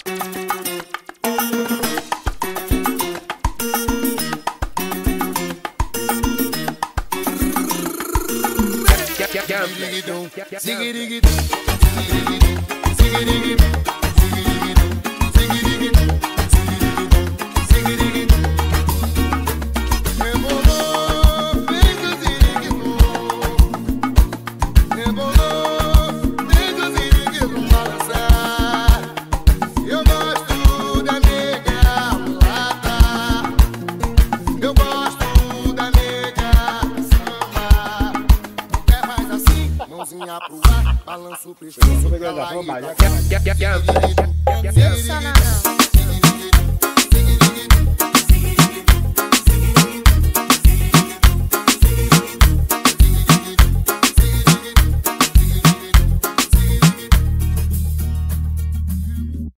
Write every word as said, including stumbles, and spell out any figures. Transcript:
Ziriguidum, Ziriguidum, Ziriguidum, Ziriguidum, Ziriguidum, Ziriguidum. Rebolou, fez o Ziriguidum. Rebolou, fez o Ziriguidum balançar. Eu gosto da nega mulata. Eu gosto da nega samba. Quer mais assim? Mãozinha pro ar, balança o pescoço pra lá e pra cá.